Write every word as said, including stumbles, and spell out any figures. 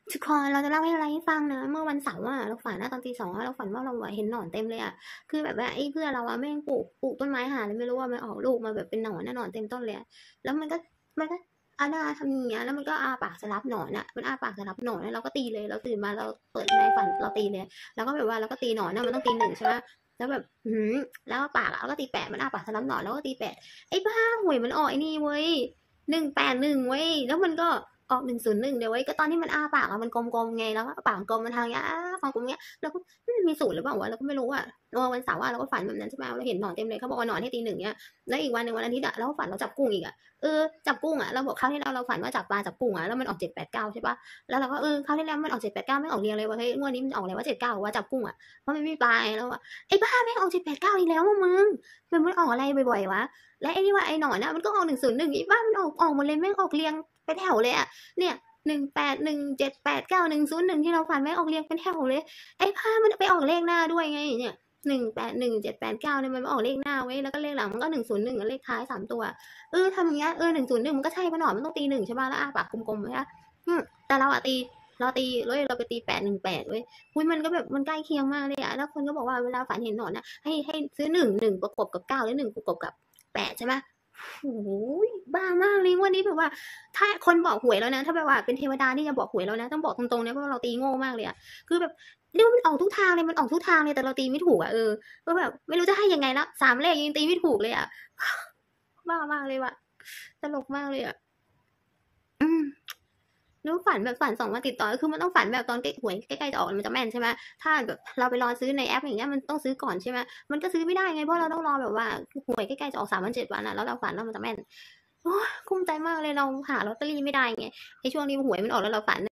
ทุกคนเราจะเล่าให้อะไรให้ฟังนะเมื่อวันเสาร์อะเราฝันนะตอนตีสองอะเราฝันว่าเราอะเห็นหนอนเต็มเลยอะคือแบบว่าไอ้เพื่อนเราอะแม่งปลูกปลูกต้นไม้หาอะไรไม่รู้ว่ามันออกลูกมาแบบเป็นหนอนนะหนอนเต็มต้นเลยอะแล้วมันก็มันก็อาณาทำอย่างเงี้ยแล้วมันก็อาปากสลับหนอนอะมันอาปากสลับหนอนแล้วเราก็ตีเลยเราตื่นมาเราเปิดในฝันเราตีเลยแล้วก็แบบว่าเราก็ตีหนอนนะมันต้องตีหนึ่งใช่ไหมแล้วแบบหืมแล้วปากอะเราก็ตีแปดมันอาปากสลับหนอนแล้วก็ตีแปดไอ้บ้าหวยมันออกไอ้นี่เว้ยหนึ่งแปดหนึ่งเว้ยแล้วมันก็ ออกหนึ่งศูนย์หนึ่งเดี๋ยวไว้ก็ตอนที่มันอ้าปากอะมันกลมๆไงแล้วก็ปากกลมมันทางเงี้ยอ้าฟังกลมเงี้ยเราก็มันมีศูนย์หรือเปล่าวะเราก็ไม่รู้อะวันเสาร์อะเราก็ฝันแบบนั้นใช่ไหมเราเห็นหนอนเต็มเลยเขาบอกว่าหนอนให้ตีหนึ่งเนี้ยแล้วอีกวันหนึ่งวันอาทิตย์อะเราก็ฝันเราจับกุ้งอีกอะเออจับกุ้งอะเราบอกคราวที่เราเราฝันว่าจับปลาจับกุ้งอะแล้วมันออกเจ็ดแปดเก้าใช่ปะแล้วเราก็เออคราวที่แล้วมันออกเจ็ดแปดเก้าไม่ออกเรียงเลยว่าเฮ้ยงวดนี้มันออกอะไรว่าเจ็ดเก้าว่าจับกุ้งอะเพราะมันไม่ปลาแล้วอะไอ้บ้าแม่งออกเจ็ดแปดเก้าอีกแล้วมึงมันมันออกอะไรบ่อยๆวะและไอ้นี่ว่าไอ้หนอนอะมันก็ออกหนึ่งศูนย์หนึ่งอีบ้ามันออกออกหมดเลยแม่งออกเรียงไปแถวเลยอะเนี่ย หนึ่งแปดหนึ่งเจ็ดแปดเก้าหนึ่งศูนย์หนึ่งที่เราฝันไว้ออกเรียงเป็นแถวเลยไอ้ผ้ามันไปออกเลขหน้าด้วยไงเนี่ยหนึ่งแปดหนึ่งเจ็ดแปดเก้าเนี่ยมันออกเลขหน้าไว้แล้วก็เลขหลังมันก็หนึ่งศูนย์หนึ่งเลขท้ายสามตัวเออทำอย่างเงี้ยเออหนึ่งศูนย์หนึ่งมันก็ใช่ปะหนอมันต้องตีหนึ่งใช่ป่ะแล้วอ้าปากกลมๆใช่ไหมแต่เราอะตีเราตีเลยเราไปตีแปดหนึ่งแปดเว้ยอุ้ยมันก็แบบมันใกล้เคียงมากเลยอะแล้วคนก็บอกว่าเวลาฝันเห็นหนอนนะให้ให้ซื้อหนึ่งหนึ่งประกบกับเก้าแล้วหนึ่งประกบกับแปดใช่ไหมโอ้ยบ้ามากเลยวันนี้แบบว่า ถ้าคนบอกหวยแล้วนะถ้าแบบว่าเป็นเทวดาที่จะบอกหวยแล้วนะต้องบอกตรงๆนะเพราะเราตีโง่มากเลยอะคือแบบเรียกว่ามันออกทุกทางเลยมันออกทุกทางเลยแต่เราตีไม่ถูกอะเออก็แบบไม่รู้จะให้ยังไงแล้วสามเลขยังตีไม่ถูกเลยอะบ้ามากเลยว่ะตลกมากเลยอะอืมแล้วฝันแบบฝันสองวันติดต่อคือมันต้องฝันแบบตอนใกล้หวยใกล้ๆจะออกมันจะแม่นใช่ไหมถ้าแบบเราไปรอซื้อในแอปอย่างเงี้ยมันต้องซื้อก่อนใช่ไหมมันก็ซื้อไม่ได้ไงเพราะเราต้องรอแบบว่าหวยใกล้ๆจะออกสามวันเจ็ดวันอะแล้วเราฝันแล้วมันจะแม่นโอ้ยกุ้มใจมากเลยเราหาลอตเตอรี่ไม่ได้ไงไอ้ช่วงนี้หวยมันออกแล้วเราฝัน